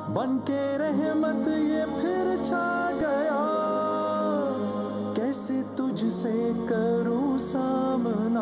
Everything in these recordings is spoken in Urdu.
بن کے رحمت یہ پھر چھا گیا، کیسے تجھ سے کروں سامنا،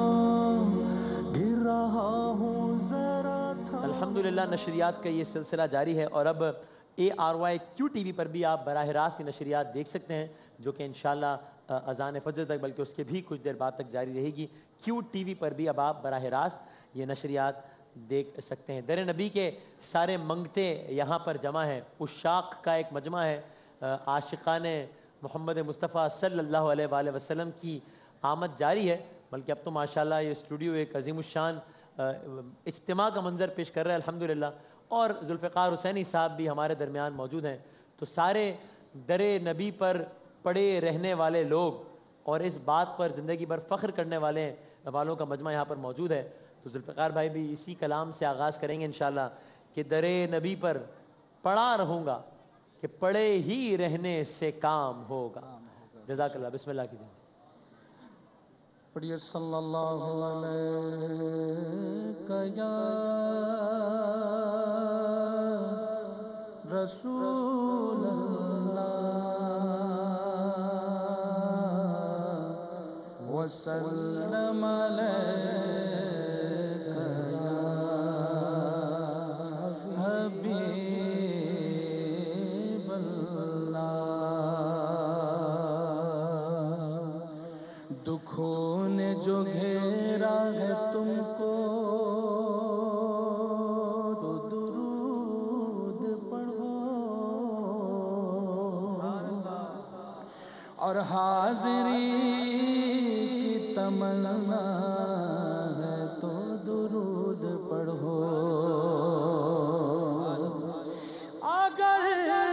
گر رہا ہوں ذرا تھا۔ الحمدللہ نشریات کا یہ سلسلہ جاری ہے، اور اب ARYQ TV پر بھی آپ براہ راست یہ نشریات دیکھ سکتے ہیں، جو کہ انشاءاللہ اذان فجر تک بلکہ اس کے بھی کچھ دیر بعد تک جاری رہے گی۔ QTV پر بھی اب آپ براہ راست یہ نشریات دیکھ سکتے ہیں۔ در نبی کے سارے منگتے یہاں پر جمع ہیں، عشاق کا ایک مجمع ہے، عاشقان محمد مصطفیٰ صلی اللہ علیہ وآلہ وسلم کی آمد جاری ہے، بلکہ اب تو ماشاءاللہ یہ اسٹوڈیو ایک عظیم الشان اجتماع کا منظر پیش کر رہا ہے الحمدللہ، اور ذوالفقار حسینی صاحب بھی ہمارے درمیان موجود ہیں۔ تو سارے در نبی پر پڑے رہنے والے لوگ اور اس بات پر زندگی بھر فخر کرنے والوں کا مجمع یہاں پر موجود ہے۔ تو ذوالفقار بھائی بھی اسی کلام سے آغاز کریں گے انشاءاللہ کہ در نبی پر پڑا رہوں گا کہ پڑے ہی رہنے سے کام ہوگا۔ جزاک اللہ، بسم اللہ کیجئے۔ پڑھیے صلی اللہ علیہ یا رسول اللہ وسلم علیہ یا حبیب اللہ۔ دکھوں نے جو گھیرا ہے تم کو تو درود پڑھو، اور حاضری کی تمنا ہے تو درود پڑھو۔ اگر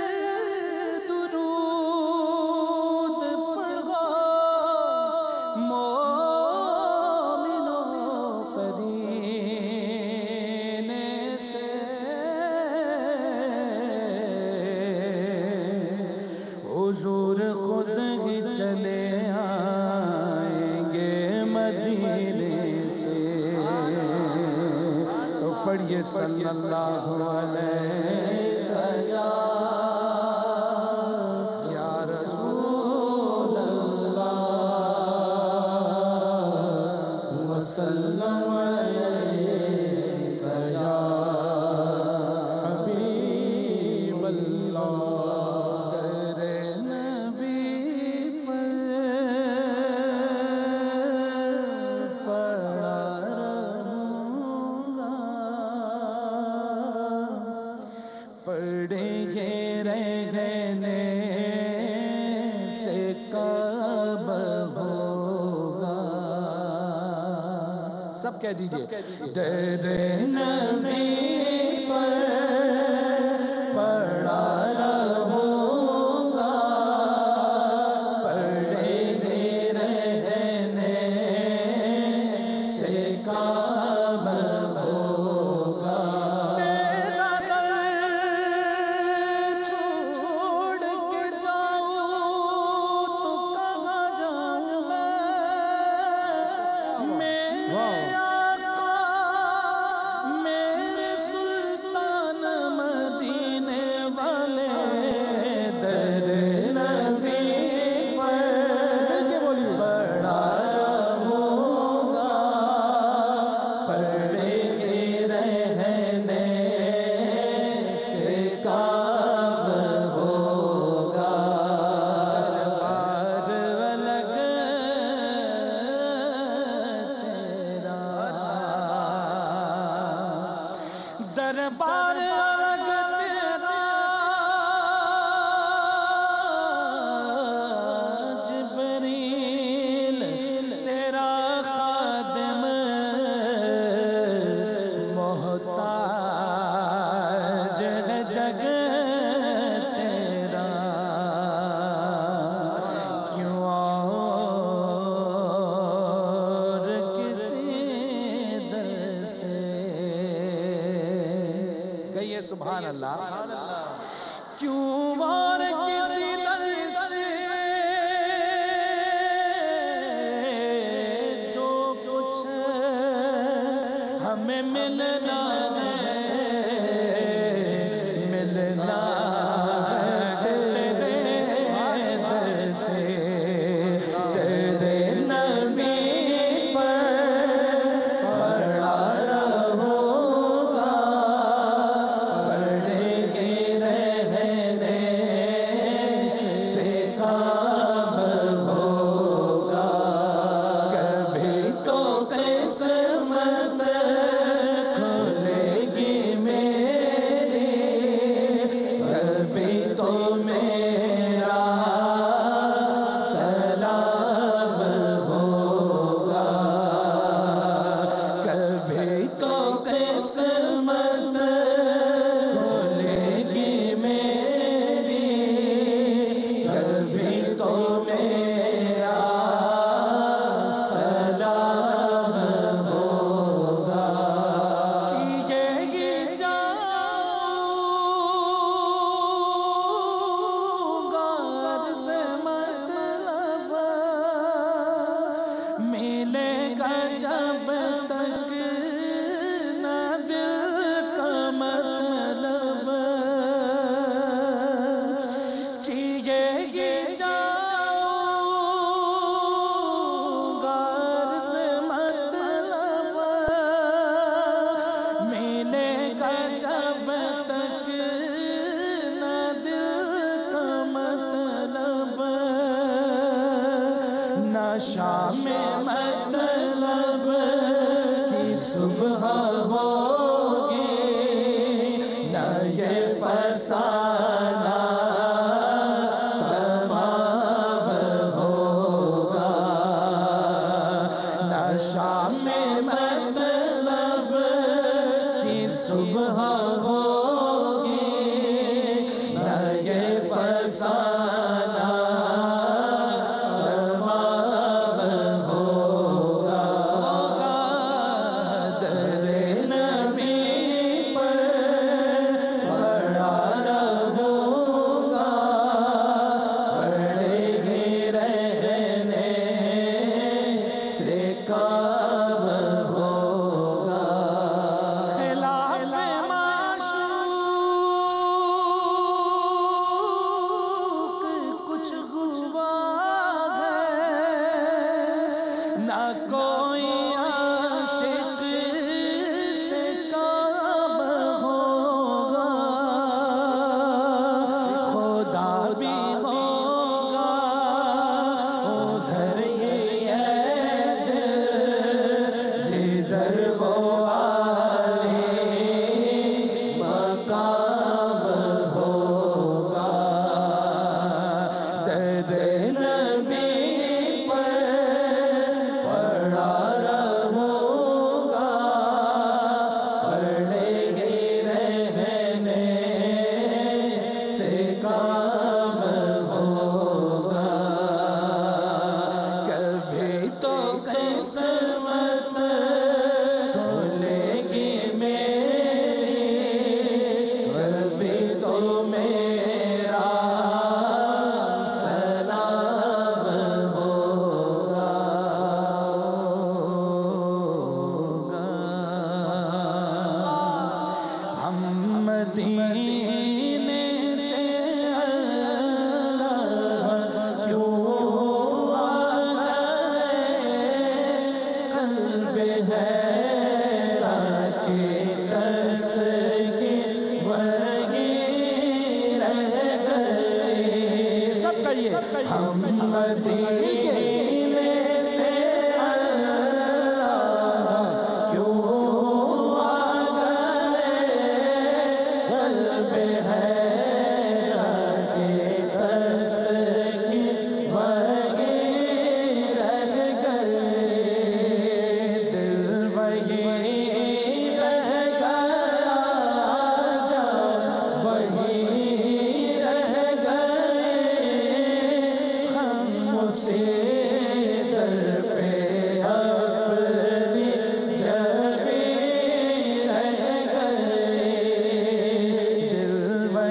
درود پڑھو مومنوں قرینے سے، حضور خود ہی چلے آئیں گے مدینے سے۔ تو پڑھیے صلی اللہ علیہ یا رسول اللہ وسلم علیہ یا حبیب اللہ۔ در نبی پر پڑا رہوں گا، پڑے گے رہنے سے کب ہوگا۔ سب کہہ دیجئے در نبی پر پڑا رہوں گا، پڑے گے رہنے سے کب ہوگا۔ تیرا در چھوڑ کے جاؤں تو کہاں جاؤں میں، میرے آقا میرے سلطان مدینے والے، در نبی پر پڑا رہوں گا، پڑے گے رہنے سے کب ہوگا۔ دربار الگ تیرا، دربار الگ تیرا، جبریل تیرا خادم، محتاج ہے جگ تیرا، کیوں اور کسی در سے، کہیے سبحان اللہ، کیوں اور کسی در سے جو کچھ ہمیں ملنا ہے مل تو میرا سلام ہوگا، کبھی تو قسمت کھلے گی میری، کبھی تو میرا سلام ہوگا، کیے گی جاؤں گا عرض مطلب، ملے گا جب تک نہ دل کا مطلب، کیے گی جاؤں گا عرض مطلب، ملے گا جب تک نہ دل کا مطلب، نہ شام مطلب کی صبح ہوگی، نہ یہ فسانہ تمام ہوگا، نہ شام مطلب کی صبح ہوگی، نہ یہ فسانہ تمام ہوگا، در نبی پر پڑا رہوں گا، پڑے ہی رہنے سے کام ہوگا، خلاف معشوق کچھ ہوا ہے، نہ کوئی عاشق سے کام ہوگا، خدا بھی ہوگا ادھر ہی ہے دل، جدھر وہ عالی مقام ہوگا، در نبی پر پڑا رہوں گا، پڑے ہی رہنے سے کام ہوگا، کبھی تو قسمت کھلے گی میری، کبھی تو میرا سلام ہوگا، ہم مدینے سے اللہ کیوں آ گئے، قلب حیران کی تسکین وہی رہ گئی، سب کریے، ہم مدینے سے اللہ کیوں آ گئے، قلب حیران کی تسکین وہی رہ گئے، دل وہی رہ گیا، جان وہی رہ گئے، ہم اسی در پہ اپنی جبیں رہ گئے، دل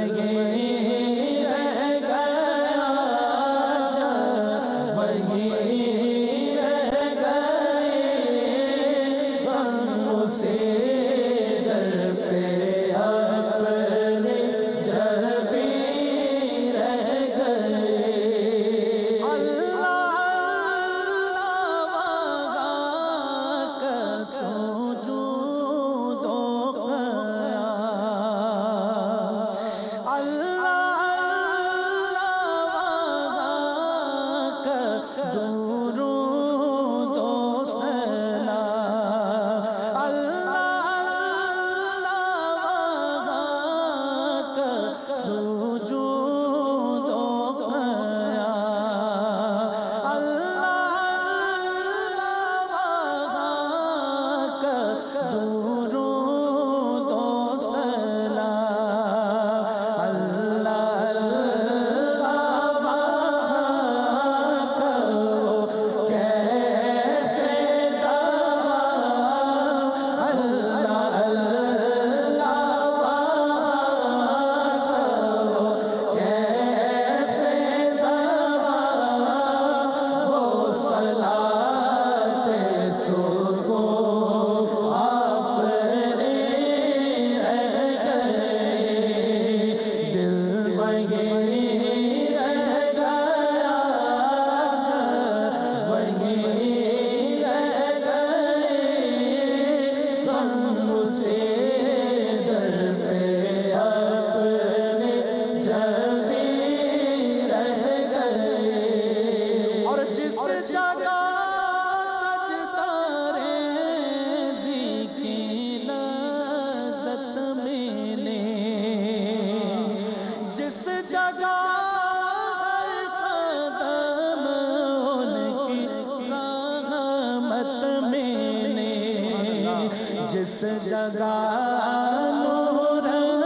جگہ نور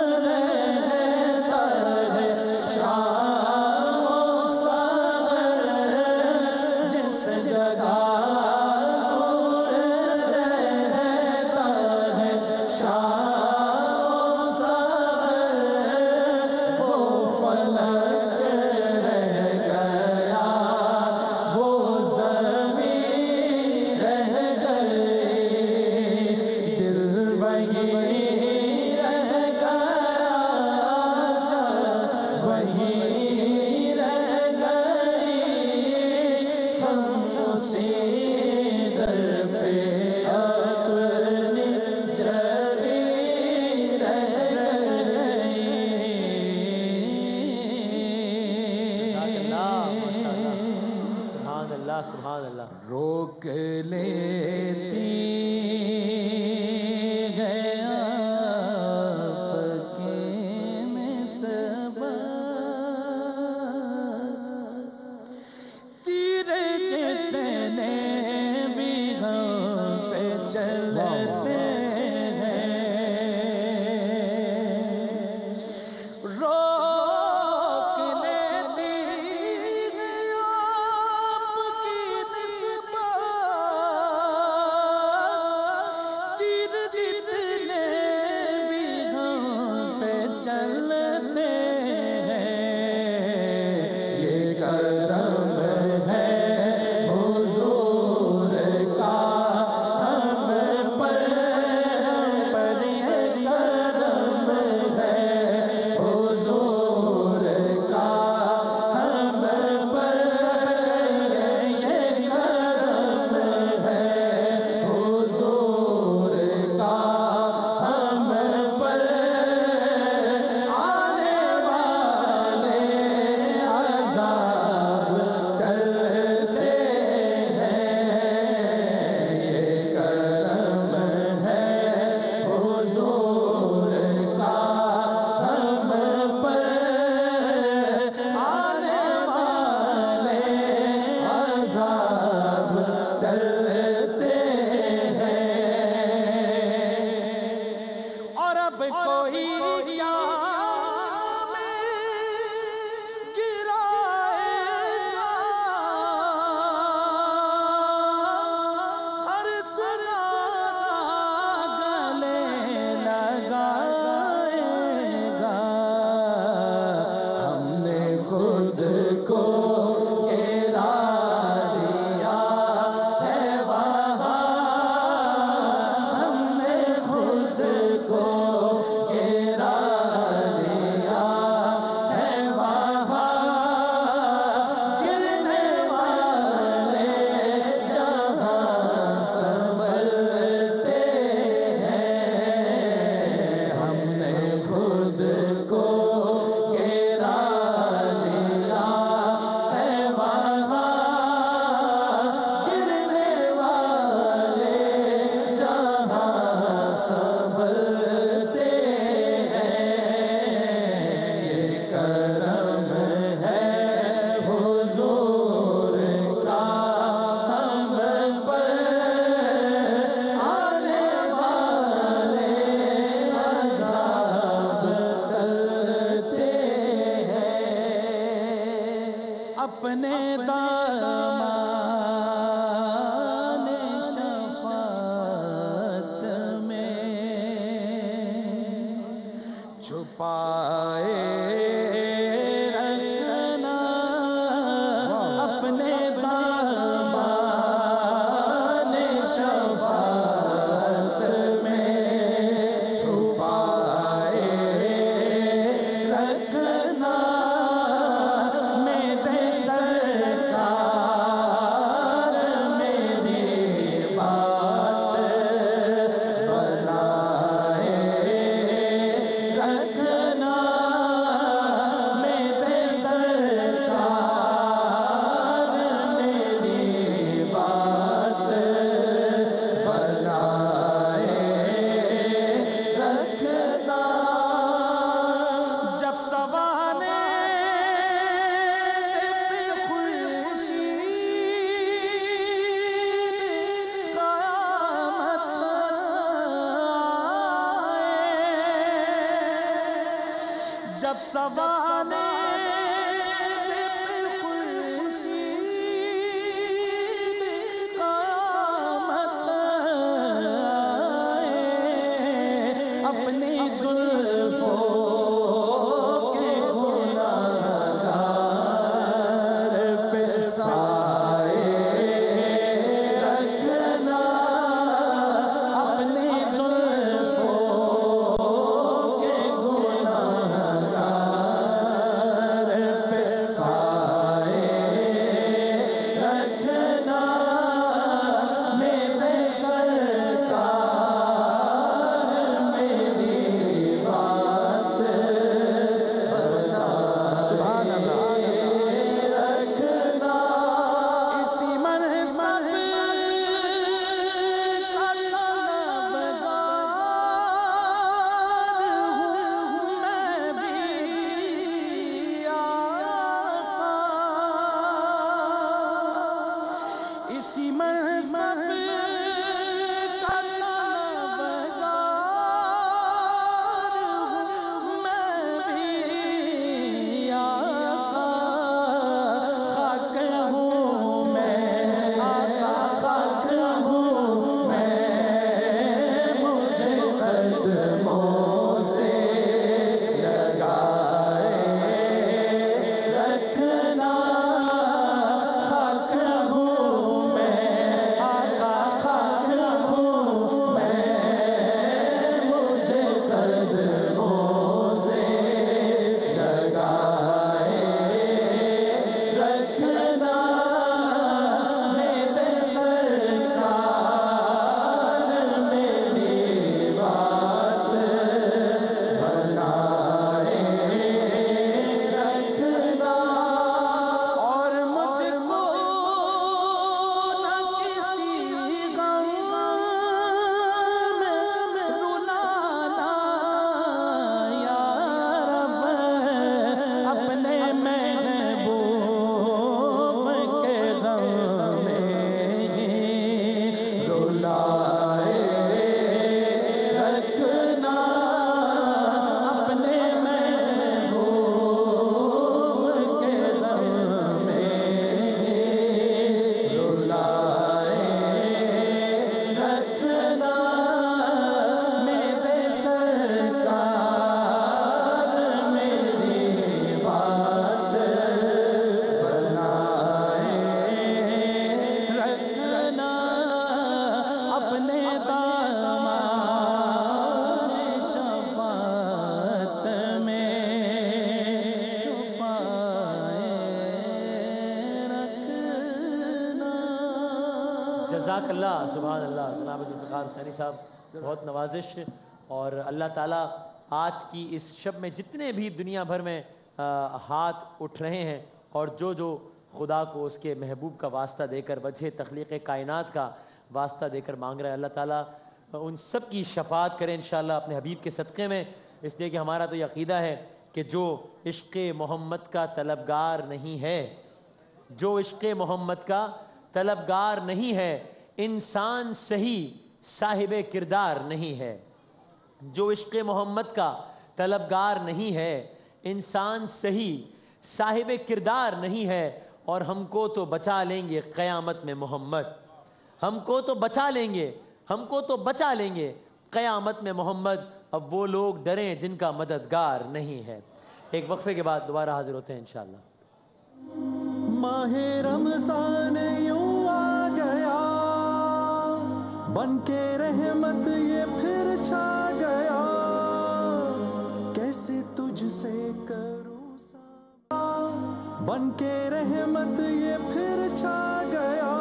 رہتا ہے شام و سحر، جس جگہ نور رہتا ہے شام و سحر، وہ فلک رہ گیا وہ زمین رہ گئی، دل وہی رہ گیا جا وہی رہ گئی، ہم اسی در پہ اپنی جبی رہ گئی۔ سبحان اللہ سبحان اللہ۔ روک لیتی ہے آپ کی نسبت، تیر جتنے بھی ہم پہ چلتے ہیں، روک لیتی ہے آپ کی نسبت، تیر جتنے بھی ہم پہ چلتے ہیں، یہ کرم ہے حضور کا ہم پر یہ کرم ہے حضور کا ہم پر، سب کہیے یہ کرم ہے حضور کا ہم پر، آنے والے عذاب ٹلتے ہیں، یہ کرم ہے حضور کا ہم پر، آنے والے عذاب ٹلتے ہیں، اور اب کوئی کیا میں گرائے گا، ہر سراغ گلے لگائے گا، ہم نے خود کو گرا دیا ہے وہاں، ہم نے خود کو گرا دیا ہے وہاں، گرنے والے جہاں سنبھلتے ہیں، ہم نے خود کو گرا دیا ہے وہاں، گرنے والے جہاں سنبھلتے ہیں، یہ کرم ہے حضور کا ہم پر، آنے والے عذاب ٹلتے ہیں، اپنے دامان شفاعت میں چھپائے رکھنا، اپنے دامان شفاعت میں چھپائے رکھنا، میرے سرکار सवाने अपनी जुल्फों के गुनाहगार पे साए रखना, अपनी जुल्फों के गुनाहगार पे साए रखना, मेरे सरकार मेरी बात बना रखना। इसी मनसब का तलबगार हूँ मैं भी आका, इसी मनसब का तलबगार हूँ मैं भी आका, खाक हूँ मैं आका, खाक हूँ मैं, मुझे कदमों से लगाए रखना, खाक हूँ मैं आका, खाक हूँ मैं, मुझे कदमों से लगाए रखना, मेरे सरकार मेरी बात बनाए रखना। और मुझको न किसी गम में रुलाना या रब, अपने महबूब के गम में ही रुलाए रखना, अपने महबूब के गम में ही रुलाए रखना, मेरे सरकार मेरी बात बनाए रखना, अपने दामन शफाअत में छुपाए रखना। जज़ाकल्लाह, सुभान अल्लाह। जनाब ज़ुल्फ़िकार हुसैनी साहब, बहुत नवाजिश। और अल्लाह ताला आज की इस शब में जितने भी दुनिया भर में हाथ उठ रहे हैं और जो जो खुदा को उसके महबूब का वास्ता देकर, वजह तख्लीक़ कायनात का वास्ता देकर मांग रहा है, अल्लाह ताला उन सब की शफ़ाअत करें इंशाअल्लाह अपने हबीब के सदक़े में। इसलिए कि हमारा तो ये अक़ीदा है कि जो इश्क़ मोहम्मद का तलबगार नहीं है, जो इश्क़ मोहम्मद का तलबगार नहीं है, इंसान सही साहिब किरदार नहीं है। जो इश्क़ मोहम्मद का तलबगार नहीं है, इंसान सही साहिब किरदार नहीं है। और हमको तो बचा लेंगे क़यामत में मोहम्मद, हमको तो बचा लेंगे, हमको तो बचा लेंगे क़यामत में मोहम्मद। अब वो लोग डरें जिनका मददगार नहीं है। एक वक्फे के बाद दोबारा हाजिर होते हैं इंशाअल्लाह। माहे रमजान यूं आ गया, बन के रहमत ये फिर छा गया, कैसे तुझसे करूं सामा, बन के रहमत ये फिर छा गया,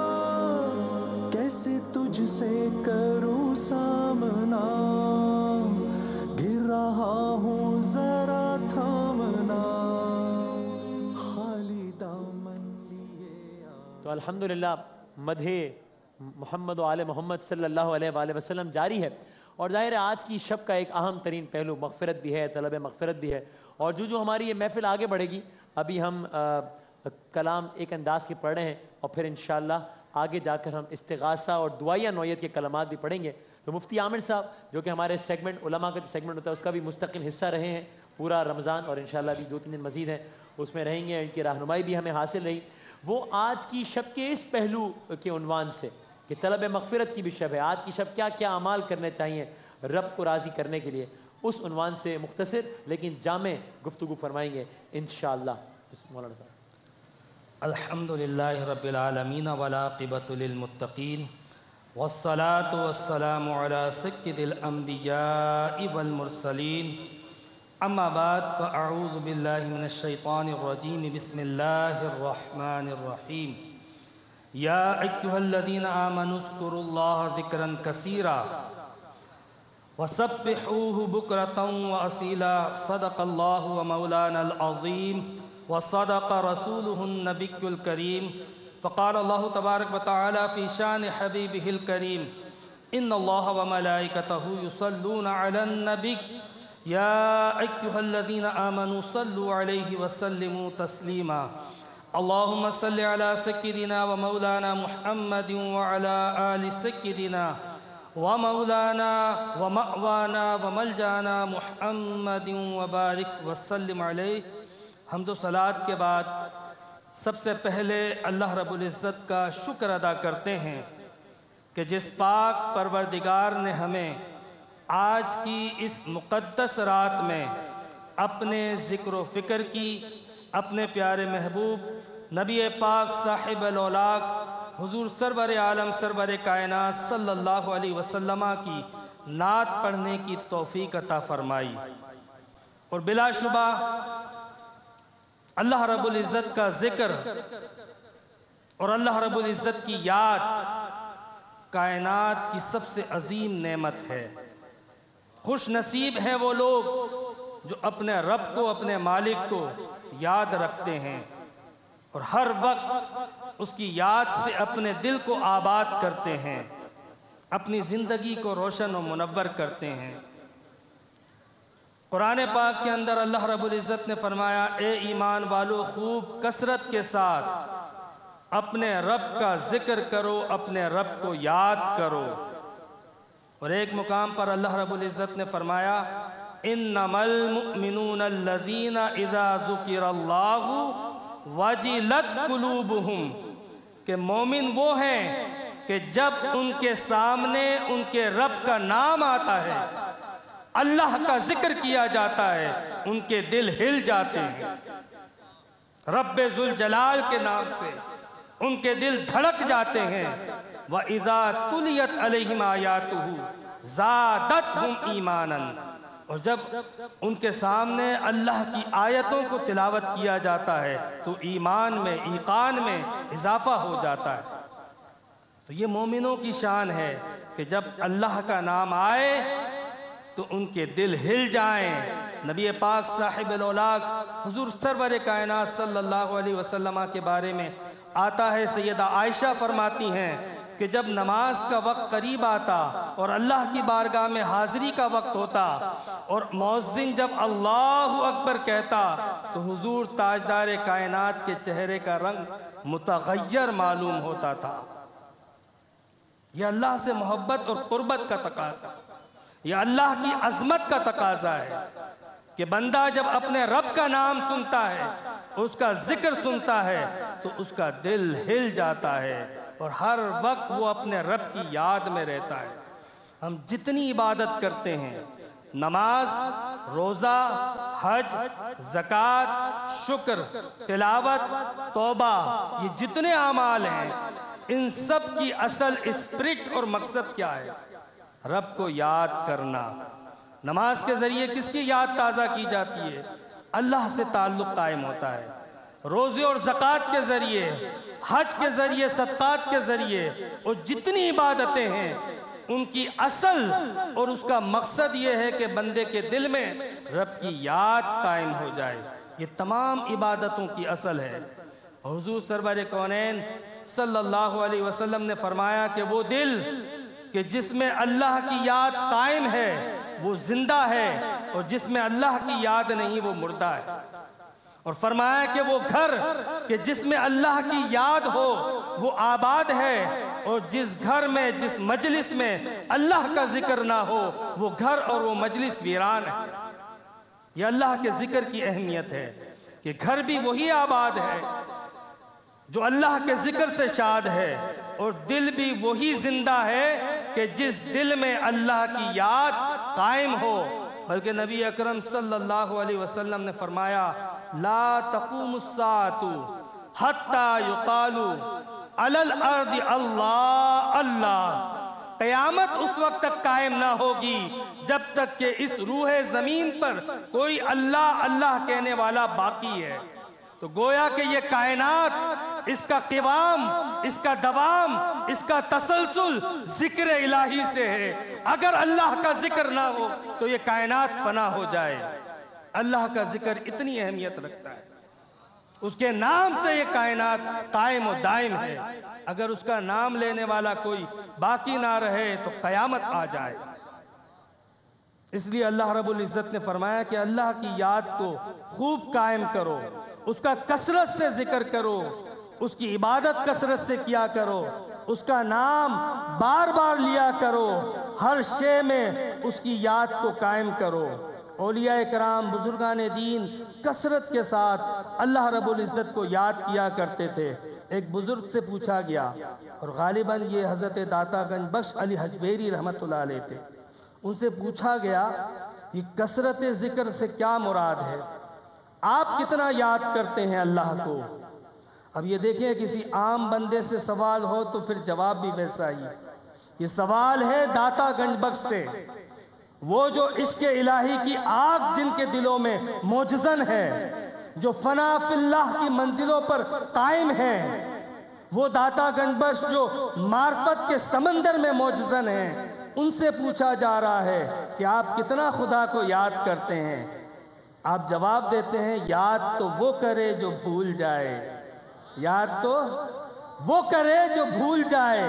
कैसे तुझसे करूं सामना, गिर रहा हूँ जरा थामना, खाली दामन लिए तो अल्हम्दुलिल्लाह मदहे मोहम्मद व आले मोहम्मद सल्लल्लाहु अलैहि वसल्लम जारी है। और ज़ाहिर है आज की शब का एक अहम तरीन पहलू मग़फ़िरत भी है, तलब मग़फ़िरत भी है। और जो हमारी ये महफ़िल आगे बढ़ेगी, अभी हम कलाम एक अंदाज़ के पढ़ रहे हैं और फिर इंशाअल्लाह आगे जाकर हम इस्तिग़ासा और दुआया नौयत के कलमात भी पढ़ेंगे। तो मुफ्ती आमिर साहब जो कि हमारे सेगमेंट उलमा का सेगमेंट होता है उसका भी मुस्तकिल हिस्सा रहे हैं, پورا رمضان اور انشاءاللہ بھی 2-3 دن مزید ہیں اس میں رہیں گے، ان کی رہنمائی بھی ہمیں حاصل رہی. وہ آج کی شب کے اس پہلو کے عنوان سے کہ طلب مغفرت کی بھی شب ہے، آج کی شب کیا کیا اعمال کرنے چاہیے رب کو راضی کرنے کے لیے، اس عنوان سے مختصر لیکن جامع گفتگو فرمائیں گے انشاءاللہ. مولانا صاحب. الحمدللہ رب العالمین والعاقبۃ للمتقین والصلاة والسلام علی سید الانبیاء والمرسلین. اما بعد فاعوذ باللہ من الشیطان الرجیم. بسم اللہ الرحمن الرحیم. یا ایھا الذین آمنوا اذکروا اللہ ذکرا کثیرا وسبحوہ بکرۃ واصیلا. صدق اللہ ومولانا العظیم وصدق رسولہ النبی الکریم. فقال اللہ تبارک وتعالی فی شان حبیبہ الکریم ان اللہ وملائکتہ یصلون علی النبی یا ایھا الذین آمنوا صلوا علیہ وسلموا تسلیما. اللہم صل علی سیدنا ومولانا محمد وعلی آل سیدنا ومولانا ومأوانا وملجانا محمد وبارک وسلم علیہ. حمد و صلات کے بعد سب سے پہلے اللہ رب العزت کا شکر ادا کرتے ہیں کہ جس پاک پروردگار نے ہمیں آج کی اس مقدس رات میں اپنے ذکر و فکر کی اپنے پیارے محبوب نبی پاک صاحب الاولاق حضور سرور عالم سرور کائنات صلی اللہ علیہ وسلم کی نعت پڑھنے کی توفیق عطا فرمائی. اور بلا شبہ اللہ رب العزت کا ذکر اور اللہ رب العزت کی یاد کائنات کی سب سے عظیم نعمت ہے. خوش نصیب ہیں وہ لوگ جو اپنے رب کو اپنے مالک کو یاد رکھتے ہیں اور ہر وقت اس کی یاد سے اپنے دل کو آباد کرتے ہیں، اپنی زندگی کو روشن و منور کرتے ہیں. قرآن پاک کے اندر اللہ رب العزت نے فرمایا اے ایمان والو خوب کثرت کے ساتھ اپنے رب کا ذکر کرو، اپنے رب کو یاد کرو. اور ایک مقام پر اللہ رب العزت نے فرمایا انما المؤمنون الذین اذا ذکر اللہ وجلت قلوبہم، کہ مومن وہ ہیں کہ جب ان کے سامنے ان کے رب کا نام آتا ہے، اللہ کا ذکر کیا جاتا ہے، ان کے دل ہل جاتے ہیں. رب ذوالجلال کے نام سے ان کے دل دھڑک جاتے ہیں. وَإِذَا تُلِيَتْ عَلَيْهِمْ آيَاتُهُ زَادَتْهُمْ إِيمَانًا، اور جب ان کے سامنے اللہ کی آیتوں کو تلاوت کیا جاتا ہے تو ایمان میں ایقان میں اضافہ ہو جاتا ہے. تو یہ مومنوں کی شان ہے کہ جب اللہ کا نام آئے تو ان کے دل ہل جائیں. نبی پاک صاحب الاولاق حضور سرور کائنات صلی اللہ علیہ وسلم کے بارے میں آتا ہے، سیدہ عائشہ فرماتی ہیں کہ جب نماز کا وقت قریب آتا اور اللہ کی بارگاہ میں حاضری کا وقت ہوتا اور مؤذن جب اللہ اکبر کہتا تو حضور تاجدار کائنات کے چہرے کا رنگ متغیر معلوم ہوتا تھا. یہ اللہ سے محبت اور قربت کا تقاضا، یہ اللہ کی عظمت کا تقاضا ہے کہ بندہ جب اپنے رب کا نام سنتا ہے، اس کا ذکر سنتا ہے تو اس کا دل ہل جاتا ہے اور ہر وقت وہ اپنے رب کی یاد میں رہتا ہے. ہم جتنی عبادت کرتے ہیں، نماز، روزہ، حج، زکوٰۃ، شکر، تلاوت، توبہ، یہ جتنے اعمال ہیں ان سب کی اصل اسپرٹ اور مقصد کیا ہے؟ رب کو یاد کرنا. نماز کے ذریعے کس کی یاد تازہ کی جاتی ہے؟ اللہ سے تعلق قائم ہوتا ہے. روزے اور زکوٰۃ کے ذریعے، حج کے ذریعے، صدقات کے ذریعے، اور جتنی عبادتیں ہیں ان کی اصل اور اس کا مقصد یہ ہے کہ بندے کے دل میں رب کی یاد قائم ہو جائے. یہ تمام عبادتوں کی اصل ہے. حضور سرور کونین صلی اللہ علیہ وسلم نے فرمایا کہ وہ دل کہ جس میں اللہ کی یاد قائم ہے وہ زندہ ہے، اور جس میں اللہ کی یاد نہیں وہ مردہ ہے. اور فرمایا کہ وہ گھر کہ جس میں اللہ کی یاد ہو وہ آباد ہے، اور جس گھر میں، جس مجلس میں اللہ کا ذکر نہ ہو وہ گھر اور وہ مجلس ویران ہے. یہ اللہ کے ذکر کی اہمیت ہے کہ گھر بھی وہی آباد ہے جو اللہ کے ذکر سے شاد ہے، اور دل بھی وہی زندہ ہے کہ جس دل میں اللہ کی یاد قائم ہو۔ بلکہ نبی اکرم صلی اللہ علیہ وسلم نے فرمایا لا تقوم الساعة حتی یقال علی الارض اللہ اللہ، قیامت اس وقت تک قائم نہ ہوگی جب تک کہ اس روح زمین پر کوئی اللہ اللہ کہنے والا باقی ہے۔ تو گویا کہ یہ کائنات، اس کا قوام، اس کا دوام، اس کا تسلسل ذکر الہی سے ہے۔ اگر اللہ کا ذکر نہ ہو تو یہ کائنات فنا ہو جائے۔ اللہ کا ذکر اتنی اہمیت رکھتا ہے، اس کے نام سے یہ کائنات قائم و دائم ہے۔ اگر اس کا نام لینے والا کوئی باقی نہ رہے تو قیامت آ جائے۔ اس لیے اللہ رب العزت نے فرمایا کہ اللہ کی یاد کو خوب قائم کرو، اس کا کثرت سے ذکر کرو، اس کی عبادت کثرت سے کیا کرو، اس کا نام بار بار لیا کرو، ہر شے میں اس کی یاد کو قائم کرو۔ اولیاء کرام، بزرگان دین کثرت کے ساتھ اللہ رب العزت کو یاد کیا کرتے تھے۔ ایک بزرگ سے پوچھا گیا، اور غالباً یہ حضرت داتا گنج بخش علی حجویری رحمت اللہ علیہ تھے، ان سے پوچھا گیا کہ کثرت ذکر سے کیا مراد ہے، آپ کتنا یاد کرتے ہیں اللہ کو؟ اب یہ دیکھیں کسی عام بندے سے سوال ہو تو پھر جواب بھی ویسا ہی۔ یہ سوال ہے داتا گنج بخش سے، وہ جو عشق الہی کی آگ جن کے دلوں میں موجزن ہے، جو فنا فی اللہ کی منزلوں پر قائم ہیں، وہ داتا گنج بخش جو معرفت کے سمندر میں موجزن ہیں، ان سے پوچھا جا رہا ہے کہ آپ کتنا خدا کو یاد کرتے ہیں؟ آپ جواب دیتے ہیں یاد تو وہ کرے جو بھول جائے، یاد تو وہ کرے جو بھول جائے۔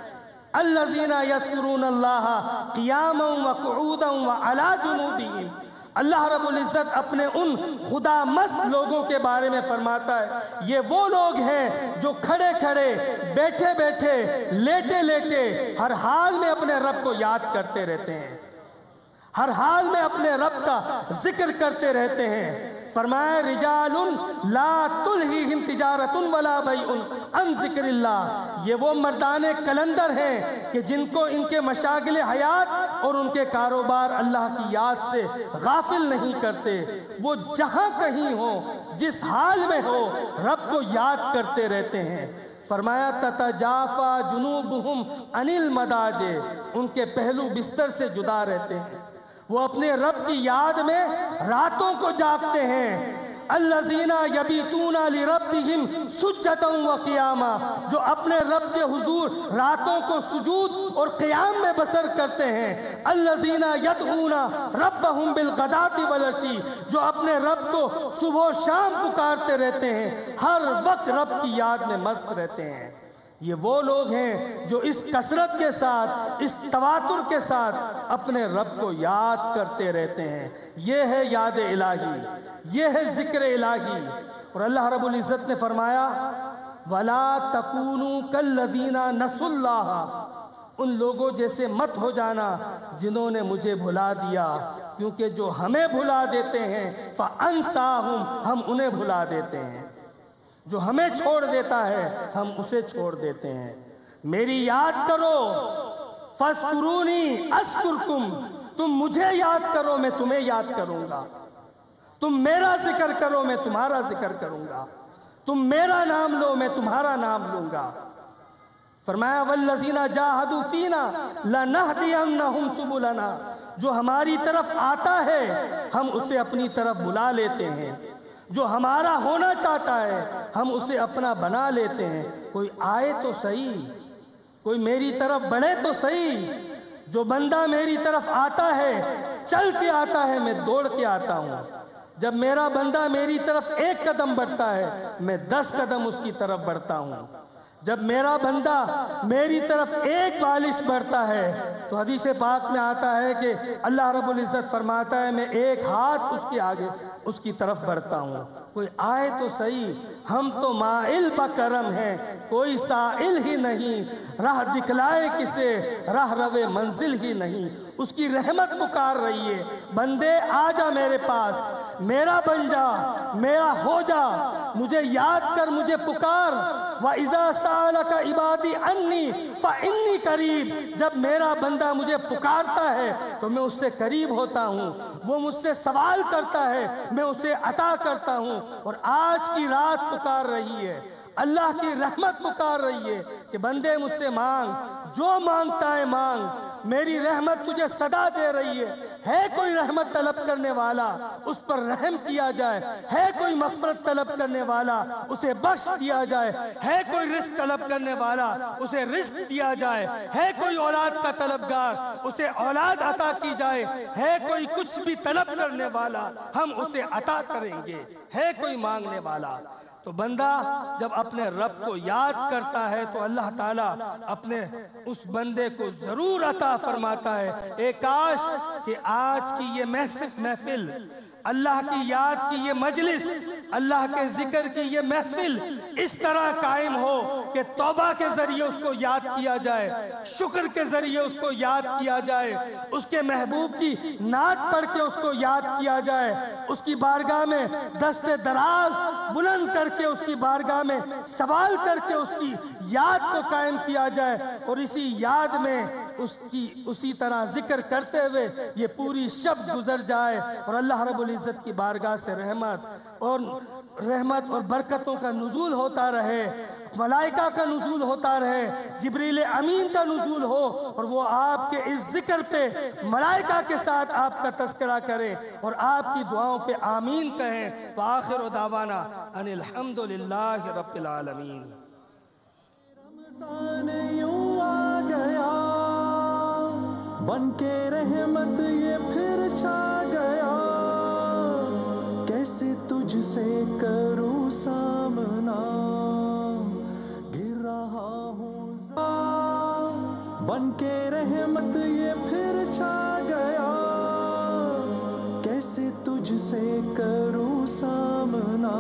الذین یذکرون اللہ قیاما وقعودا وعلی جنوبہم، اللہ رب العزت اپنے ان خدا مست لوگوں کے بارے میں فرماتا ہے یہ وہ لوگ ہیں جو کھڑے کھڑے، بیٹھے بیٹھے، لیٹے لیٹے ہر حال میں اپنے رب کو یاد کرتے رہتے ہیں، ہر حال میں اپنے رب کا ذکر کرتے رہتے ہیں۔ فرمایا رجال لا تلہیہم تجارت ولا بیع عن ذکر اللہ، یہ وہ مردان کلندر ہیں کہ جن کو ان کے مشاغل حیات اور ان کے کاروبار اللہ کی یاد سے غافل نہیں کرتے۔ وہ جہاں کہیں ہو، جس حال میں ہو، رب کو یاد کرتے رہتے ہیں۔ فرمایا تتجافا جنوبہم عن المضاجع، ان کے پہلو بستر سے جدا رہتے ہیں، وہ اپنے رب کی یاد میں راتوں کو جاگتے ہیں۔ الذین یبیتون لربہم سجدا وقیاما، جو اپنے رب کے حضور راتوں کو سجود اور قیام میں بسر کرتے ہیں۔ الذین یدعون ربہم بالغداۃ والعشی، جو اپنے رب کو صبح و شام پکارتے رہتے ہیں، ہر وقت رب کی یاد میں مست رہتے ہیں۔ یہ وہ لوگ ہیں جو اس کثرت کے ساتھ، اس تواتر کے ساتھ اپنے رب کو یاد کرتے رہتے ہیں۔ یہ ہے یاد الہی، یہ ہے ذکر الہی۔ اور اللہ رب العزت نے فرمایا وَلَا تَكُونُوا كَالَّذِينَ نَسُوا اللَّهَ، ان لوگوں جیسے مت ہو جانا جنہوں نے مجھے بھلا دیا، کیونکہ جو ہمیں بھلا دیتے ہیں فَأَنْسَاهُمْ، ہم انہیں بھلا دیتے ہیں۔ جو ہمیں چھوڑ دیتا ہے ہم اسے چھوڑ دیتے ہیں۔ میری یاد کرو، فَاذْكُرُونِي أَذْكُرْكُمْ، تم مجھے یاد کرو میں تمہیں یاد کروں گا، تم میرا ذکر کرو میں تمہارا ذکر کروں گا، تم میرا نام لو میں تمہارا نام لوں گا۔ فرمایا وَالَّذِينَ جَاهَدُوا فِينَا لَنَهْدِيَنَّهُمْ سُبُلَنَا، جو ہماری طرف آتا ہے ہم اسے اپنی طرف بلا لیتے ہیں، جو ہمارا ہونا چاہتا ہے ہم اسے اپنا بنا لیتے ہیں۔ کوئی آئے تو صحیح، کوئی میری طرف بڑھے تو صحیح۔ جو بندہ میری طرف آتا ہے، چل کے آتا ہے، میں دوڑ کے آتا ہوں۔ جب میرا بندہ میری طرف ایک قدم بڑھتا ہے میں 10 قدم اس کی طرف بڑھتا ہوں۔ جب میرا بندہ میری طرف ایک بالش بڑھتا ہے تو حدیث پاک میں آتا ہے کہ اللہ رب العزت فرماتا ہے میں ایک ہاتھ اس کے آگے اس کی طرف بڑھتا ہوں. کوئی آئے تو صحیح، ہم تو مائل بکرم ہیں، کوئی سائل ہی نہیں، راہ دکھلائے کسے راہ روے منزل ہی نہیں. اس کی رحمت پکار رہی ہے، بندے آ جا میرے پاس، میرا بن جا، میرا ہو جا، مجھے یاد کر، مجھے پکار. وَإِذَا سَأَلَكَ عِبَادِي عَنِّي فَإِنِّي قَرِيب. جب میرا بندہ مجھے پکارتا ہے تو میں اس سے قریب ہوتا ہوں. وہ مجھ سے سوال کرتا ہے، میں اسے عطا کرتا ہوں. اور آج کی رات پکار رہی ہے، اللہ کی رحمت پکار رہی ہے کہ بندے مجھ سے مانگ، جو مانگتا ہے مانگ. میری رحمت تجھے صدا دے رہی ہے کوئی رحمت طلب کرنے والا اس پر رحم کیا جائے، ہے کوئی مغفرت طلب کرنے والا اسے بخش دیا جائے، ہے کوئی رزق طلب کرنے والا اسے رزق دیا جائے، ہے کوئی اولاد کا طلبگار اسے اولاد عطا کی جائے، ہے کوئی کچھ بھی طلب کرنے والا ہم اسے عطا کریں گے، ہے کوئی مانگنے والا. تو بندہ جب اپنے رب کو یاد کرتا ہے تو اللہ تعالیٰ اپنے اس بندے کو ضرور عطا فرماتا ہے. اے کاش کہ آج کی یہ محفل، اللہ کی یاد کی یہ مجلس، اللہ کے ذکر کی یہ محفل اس طرح قائم ہو کہ توبہ کے ذریعے اس کو یاد کیا جائے، شکر کے ذریعے اس کو یاد کیا جائے، اس کے محبوب کی نعت پڑھ کے اس کو یاد کیا جائے، اس کی بارگاہ میں دست دراز بلند کر کے اس کی بارگاہ میں سوال کر کے اس کی یاد کو قائم کیا جائے، اور اسی یاد میں اسی طرح ذکر کرتے ہوئے یہ پوری شب گزر جائے، اور اللہ رب العزت کی بارگاہ سے رحمت اور برکتوں کا نزول ہوتا رہے، ملائکہ کا نزول ہوتا رہے، جبریل امین کا نزول ہو، اور وہ آپ کے اس ذکر پہ ملائکہ کے ساتھ آپ کا تذکرہ کرے اور آپ کی دعاؤں پہ آمین کہیں. وآخر دعوانا ان الحمدللہ رب العالمین. رمضان یوں آ گیا بن کے رحمت یہ پھر چھا گیا، کیسے تجھ سے کروں سامنا، گر رہا ہوں بن کے رحمت یہ پھر چھا گیا، کیسے تجھ سے کروں سامنا،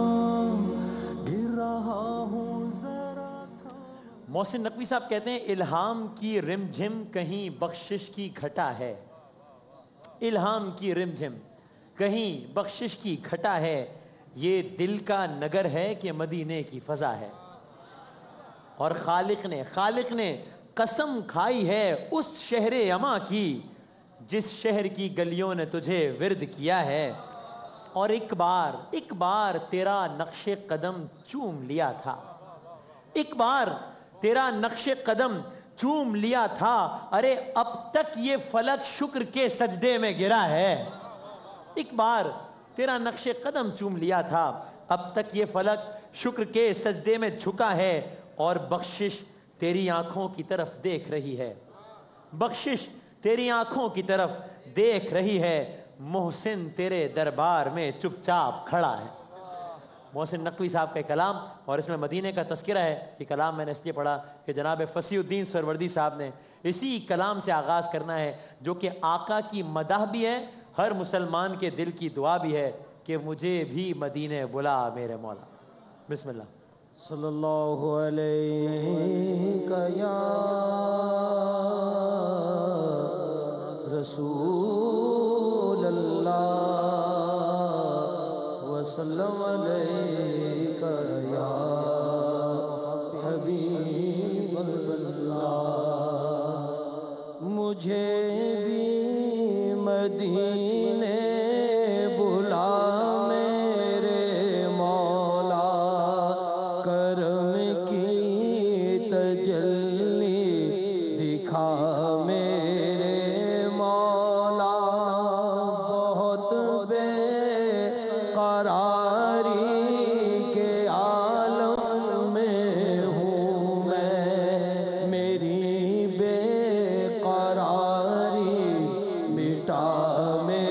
گر رہا ہوں ذرا. محسن نقوی صاحب کہتے ہیں الہام کی رم جھم کہیں بخشش کی گھٹا ہے، الہام کی رم جھم کہیں بخشش کی گھٹا ہے، یہ دل کا نگر ہے کہ مدینے کی فضا ہے. اور خالق نے قسم کھائی ہے اس شہر یما کی جس شہر کی گلیوں نے تجھے ورد کیا ہے. اور ایک بار تیرا نقش قدم چوم لیا تھا، ایک بار تیرا نقش قدم چوم لیا تھا، ارے اب تک یہ فلک شکر کے سجدے میں گرا ہے. ایک بار تیرا نقش قدم چوم لیا تھا، اب تک یہ فلک شکر کے سجدے میں جھکا ہے. اور بخشش تیری آنکھوں کی طرف دیکھ رہی ہے، بخشش تیری آنکھوں کی طرف دیکھ رہی ہے، محسن تیرے دربار میں چپ چاپ کھڑا ہے. محسن نقوی صاحب کا کلام، اور اس میں مدینے کا تذکرہ ہے. یہ کلام میں نے اس لیے پڑھا کہ جناب فصیح الدین سہروردی صاحب نے اسی کلام سے آغاز کرنا ہے جو کہ آقا کی مدح بھی ہے، ہر مسلمان کے دل کی دعا بھی ہے کہ مجھے بھی مدینے بلا میرے مولا. بسم اللہ. صلی اللہ علیہ یا رسول اللہ وسلم علیہ یا حبیب اللہ. مجھے بھی مدینے بلا میرے مولا، کرم کی تجلی دکھا میرے مولا. بہت بے قراری کے عالم میں ہوں میں، میری بے قراری مٹا میرے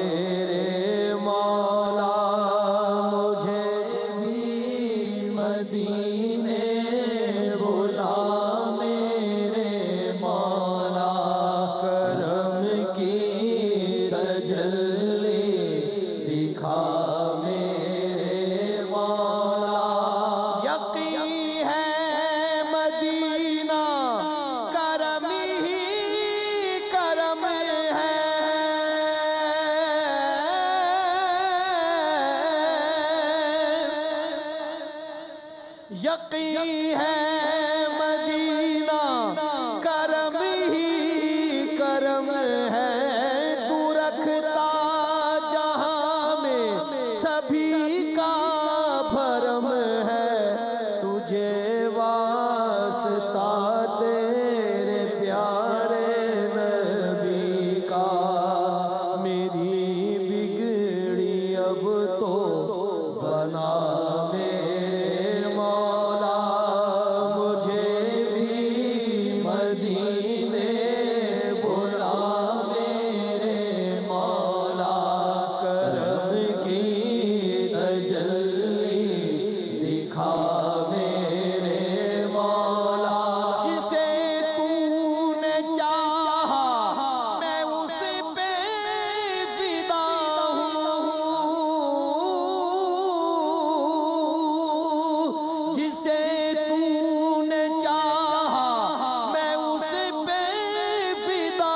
یقین ہے مدینہ کرم ہی کرم ہے، تو رکھتا جہاں میں سبھی کا بھرم ہے، تجھے واسطہ تیرے پیارے نبی کا، میری بگڑی اب تو بنا میرے مولا، مجھے بھی مدینے بلا میرے مولا، کرم کی تجلی دکھا میرے مولا، جسے تو نے چاہا میں اس پہ فدا ہوں، جسے تو نے چاہا میں اس پہ فدا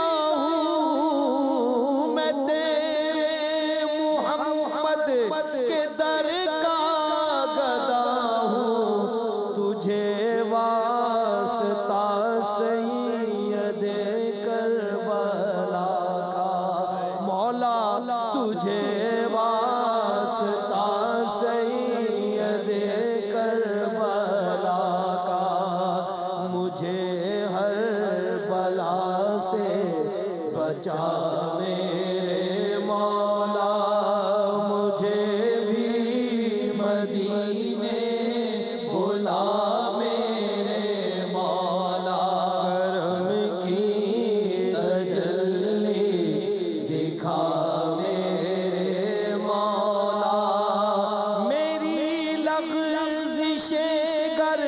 ہوں، میں تیرے محمد کے در کا گدا ہوں، تجھے واسطہ سید کربلا کا، مولا تجھے واسطہ سید کربلا کا، مجھے ہر بلا سے بچا میرے مولا، مجھے بھی مدینے بلا میرے مولا، کرم کی تجلی دکھا میرے مولا، میری لغزش گر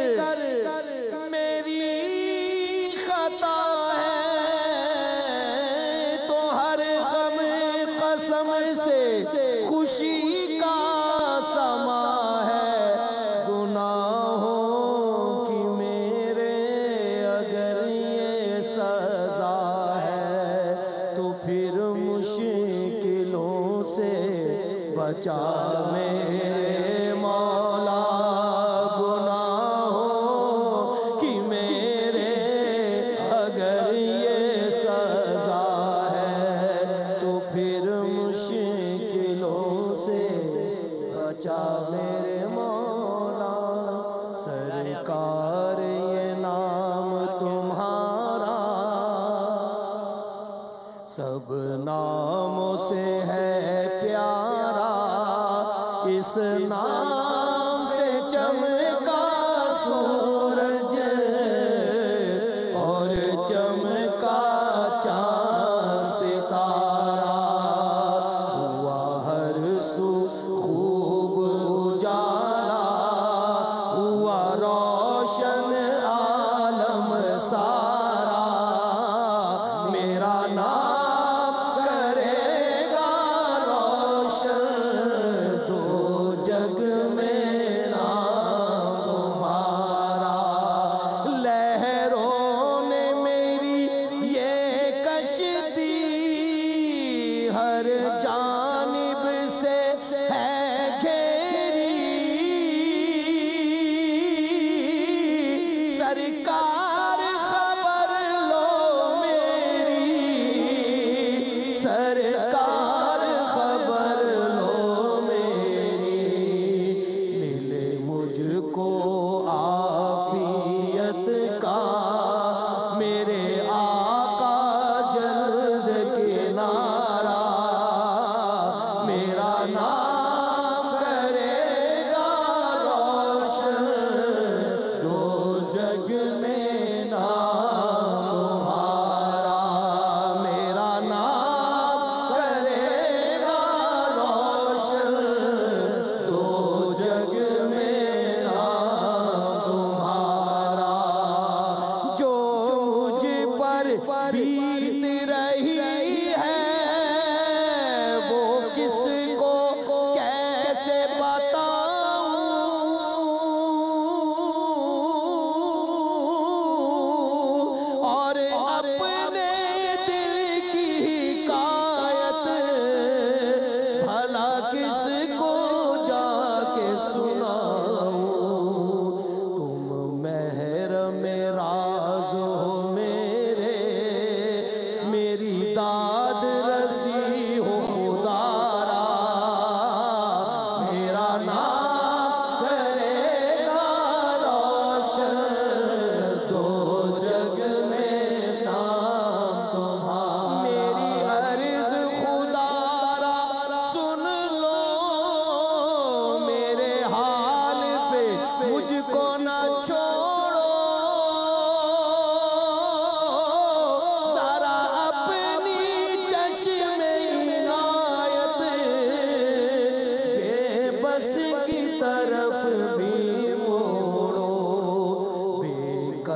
میری خطا ہے، تو ہر غم قسم سے خوشی کا سما ہے، گناہوں کی میرے اگر یہ سزا ہے، تو پھر مشکلوں سے بچا میرے مولا، گناہوں کی میرے اگر یہ سزا ہے، تو پھر مشکلوں سے بچا میرے مولا، سرکار یہ نام تمہارا سب ناموں سے ہے پیارا، اس نام سے چمکا سورج اور چمکا چاند ستارہ، ہوا ہر سو خوب اجالا، ہوا روشن عالم سارا، میرا نام کرے گا روشن دو جگ میں نام تمہارا، لہروں نے میری یہ کشتی ہر جانب سے ہے گھیری، سرکار خبر لو میری، سرکار خبر لو میری، ملے مجھ کو عافیت کا میرے آقا جلد کنارہ، میرا نام کرے گا روشن دو جگ میں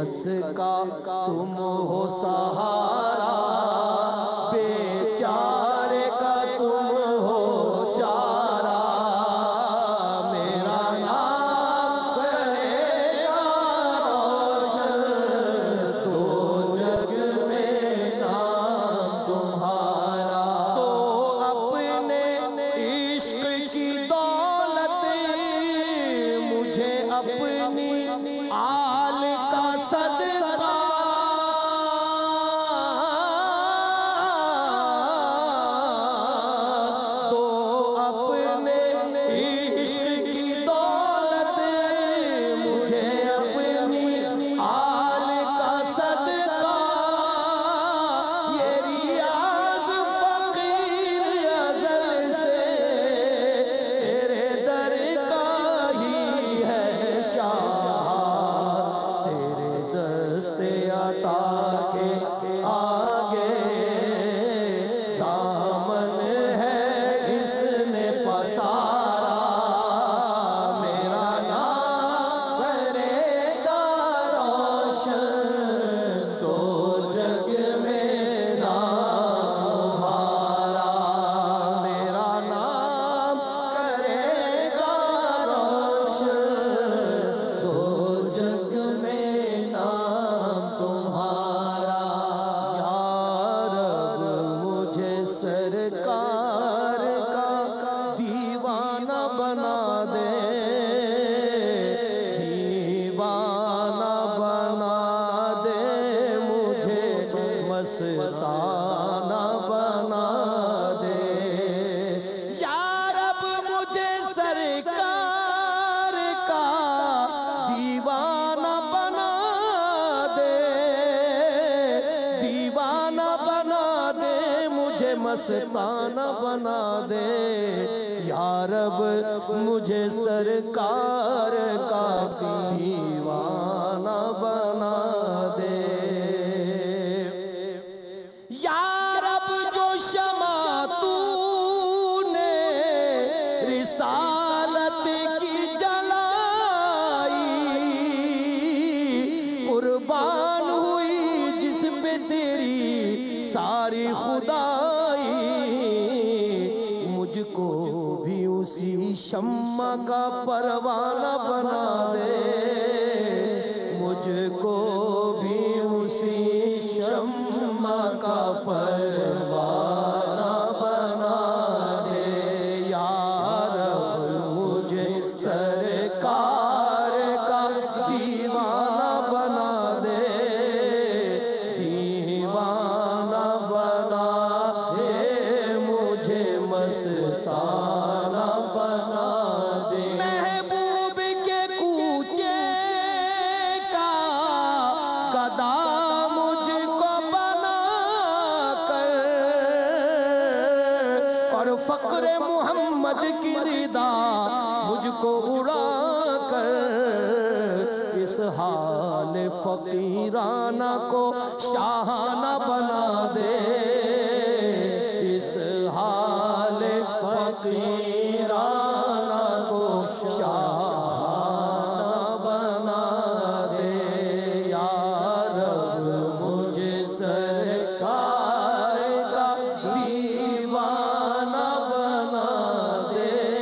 کس کا تم ہو سہارا، بیچارے کا تم ہو چارہ، میرا نام کرے گا روشن تو جگ میں نام تمہارا۔ تو اپنے عشق کی دولت مجھے اپنی آل کا صدقہ، تو اپنے عشق کی دولت مجھے اپنی آل کا صدقہ، یہ ریاض فقیر ازل سے تیرے در کا ہی ہے شاہ، تیرے دست عطا کے آگے دامن ہے اس نے پسارا، میرا نام کرے گا روشن تو جگ میں نام تمہارا، میرا نام کرے گا روشن تو جگ میں نام تمہارا۔ یا رب مجھے سرکار کا دیوانہ بنا دے، دیوانہ بنا دے، مجھے مستانہ بنا دے، یا رب مجھے سرکار کا دیوانہ بنا دے، دیوانہ بنا دے، مجھے مستانہ بنا دے، یا رب مجھے سرکار کا دیوانہ بنا دے، یا رب جو شمع تو نے رسالت کی جلائی، قربان ہوئی جس پہ تیری ساری خدائی، مجھ کو بھی اسی شمع کا پروانہ بنا دے، مجھ کو بھی اسی شمع کا پروانہ بنا دے، یا رب مجھے سرکار کا دیوانہ بنا دے، دیوانہ بنا دے، مجھے مستانہ بنا دے، محبوب کے کوچے کا گدا مجھ کو بنا کر، اور فقر محمد کی ردا مجھ کو اڑا کر، اس حال فقیرانہ کو شاہانہ بنا دے، اس حال فقیرانہ کو شاہانہ بنا دے، یا رب مجھے سرکار کا دیوانہ بنا دے،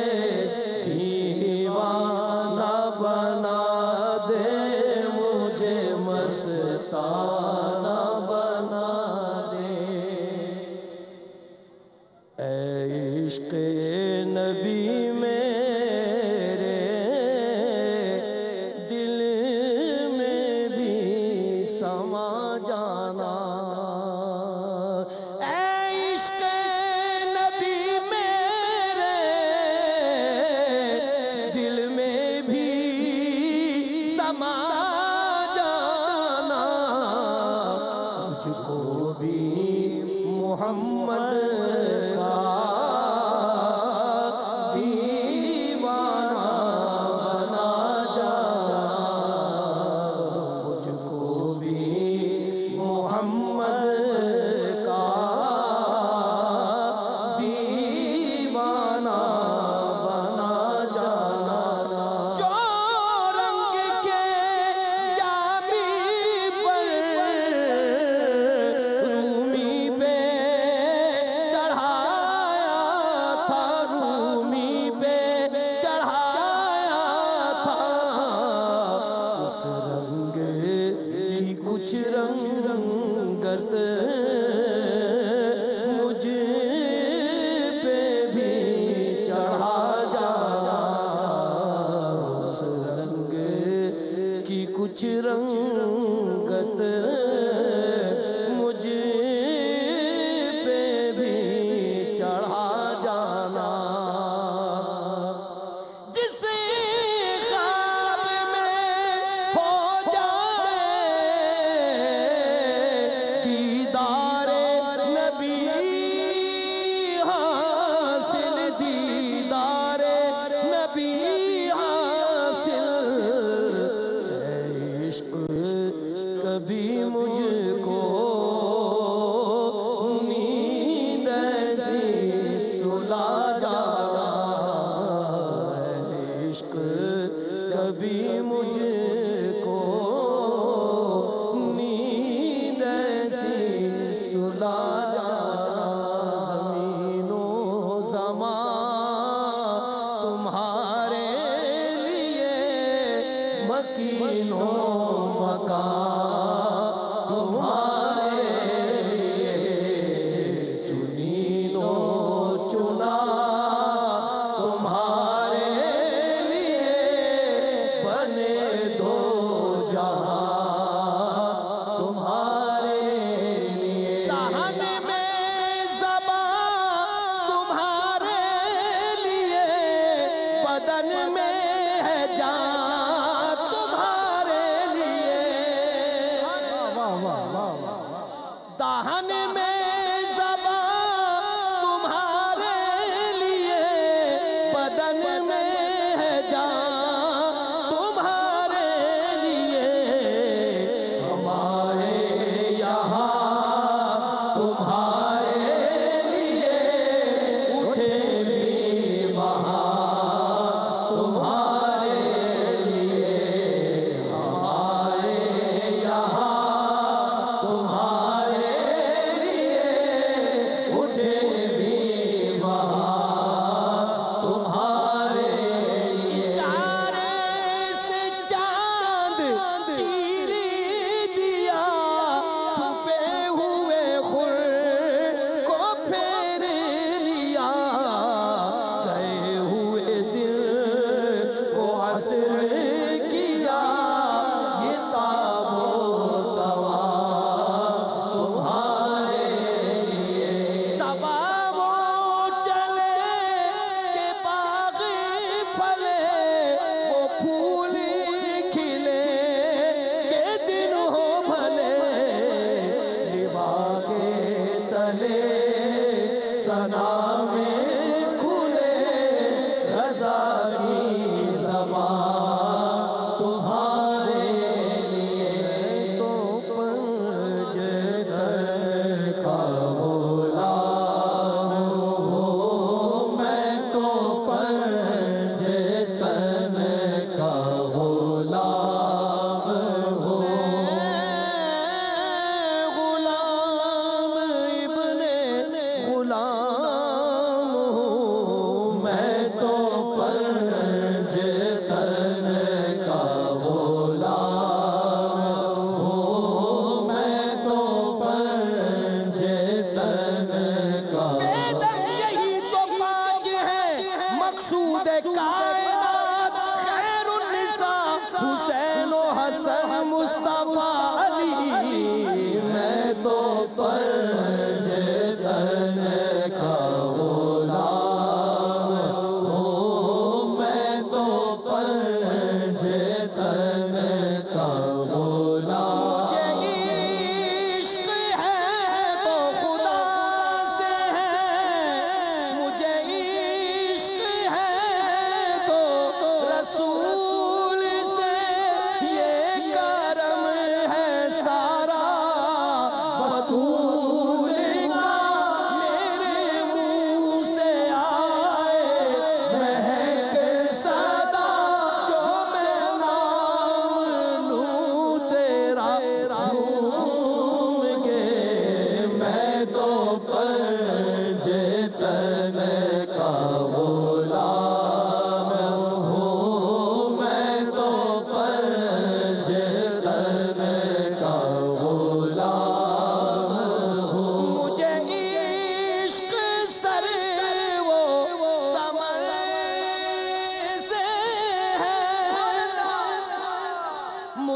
دیوانہ بنا دے، مجھے مستانہ بنا دے، اے عشق نبی میرے دل میں بھی سما جانا، اے عشق نبی میرے دل میں بھی سما جانا، مجھ کو بھی محمد کا دیوانہ بنا جانا، مجھ کو بھی محمد کا دیوانہ بنا جانا، جو رنگ کے جامی کچھ رنگت مجھ پہ بھی چڑھا جانا جس خواب میں ہو جائے دیدار نبی حاصل دیدار نبی کبھی مجھ کو نیند ایسی سلا جاتا ہے عشق کبھی مجھ کو نیند ایسی سلا جاتا زمین و زمان تمہارے لیے مکین و مکان دہن میں زبان تمہارے لیے بدن میں ہے جان تمہارے لیے ہمارے یہاں تمہارے لیے اٹھے بھی وہاں تمہارے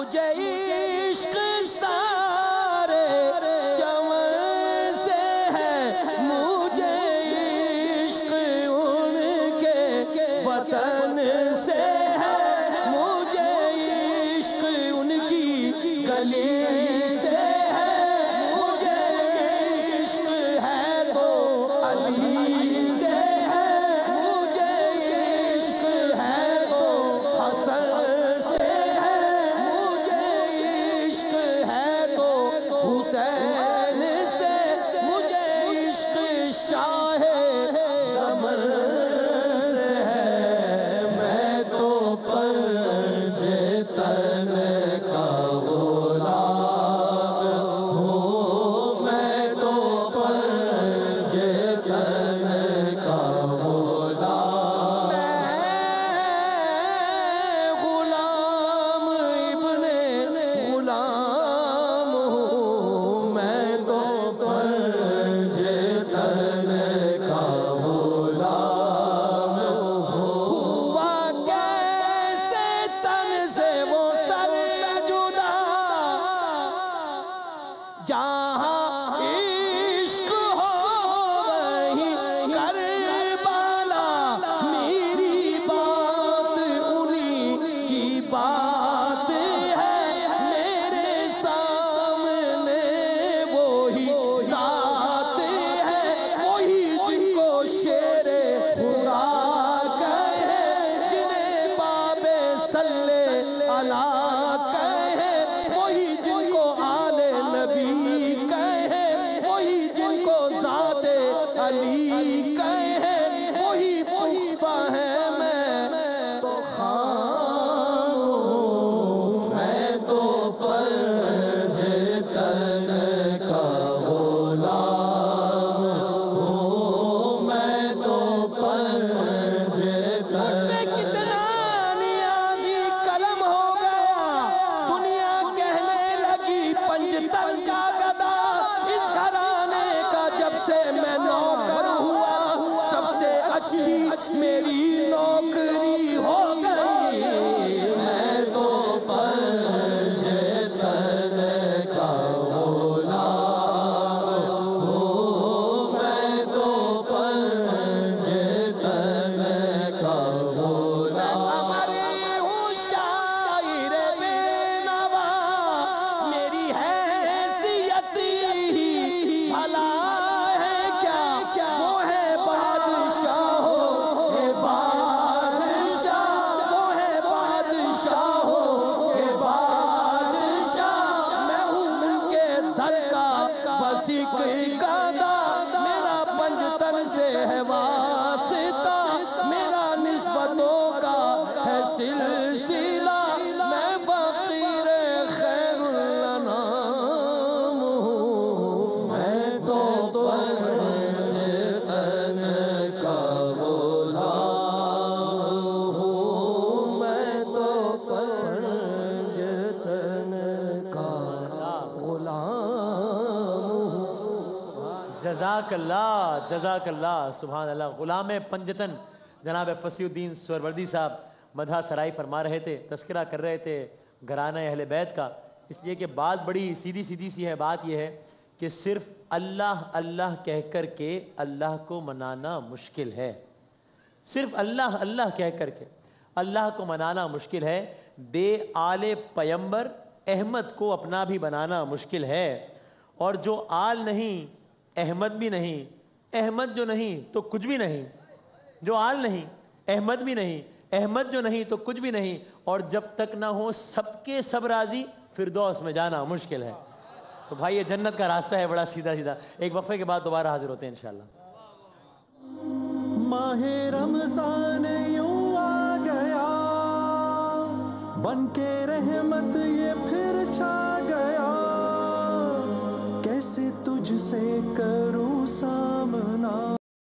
मुझे इश्क सारे चमन से है, मुझे इश्क उनके वतन से है, मुझे इश्क उनकी गली से है, मुझे इश्क है तो अली से है, मुझे इश्क है तो हसन से है, मुझे इश्क है तो हुसैन से, मुझे इश्क शाह ज़मन से है। मैं तो पंजे तन का गुलाम हूँ, मैं तो पंजे तन का गुलाम, मैं गुलाम इब्ने गुलाम हूँ, मैं तो पंजे तन का गुलाम हूँ। हुआ कैसे तन से वो सर जुदा, जहाँ इश्क हो वहीं करबला, मेरी बात उन्हीं की बात है, मेरे सामने वही ज़ात है, वही जिनको शेरे खुदा कहे, जिन्हें बाबे सल्ले अला कहे, वही जिनको आले नबी कहे, वही जिनको ज़ाते अली कहे, वही पुख्ता है। मैं तो खान हूँ, मैं तो पंजे तन का गुलाम हूँ, मैं तो पंजे तन। कितना नियाज़ी कलम हो गया, दुनिया कहने लगी पंजतन का गदा, इस घराने का जब से मैं नौकर हुआ, सबसे अच्छी मेरी नौकरी हो गई। मैं तो पंजे तन का गुलाम हूँ, मैं तो पंजे तन का गुलाम। मैं हूँ शायर बेनवा, मेरी हैसियत ही भला है क्या, वो है बादशाहो हे बादशाह, वो है बादशाहो हे बादशाह, मैं हूँ उनके दर का बस एक गादा, मेरा पंजतन से है वास्ता, मेरा निस्बतों का है सिलसिला, मैं फकीर खैरुल अनाम हूँ, मैं तो पंजे तन का गुलाम हूँ, मैं तो पंजे तन का गुलाम हूँ। जज़ाकल्लाह जज़ाकल्लाह, सुभान अल्लाह। ग़ुलाम पंजतन जनाब फसीउद्दीन सुहरवर्दी साहब मदह सराई फरमा रहे थे, तज़किरा कर रहे थे घराना अहले बैत का, इसलिए कि बात बड़ी सीधी सीधी सी है। बात यह है कि सिर्फ अल्लाह अल्लाह कह कर के अल्लाह को मनाना मुश्किल है, सिर्फ अल्लाह अल्लाह कह कर के अल्लाह को मनाना मुश्किल है। बे आले पैगंबर अहमद को अपना भी बनाना मुश्किल है, और जो आल नहीं अहमद भी नहीं, अहमद जो नहीं तो कुछ भी नहीं, जो आल नहीं अहमद भी नहीं, अहमद जो नहीं तो कुछ भी नहीं, और जब तक ना हो सबके सब राजी फिरदौस में जाना मुश्किल है। तो भाई ये जन्नत का रास्ता है, बड़ा सीधा सीधा। एक वक्फे के बाद दोबारा हाजिर होते हैं इंशाल्लाह। माहे रमजान यूं आ गया, बन के रहमत ये फिर छा गया, कैसे तुझसे करूं सामना।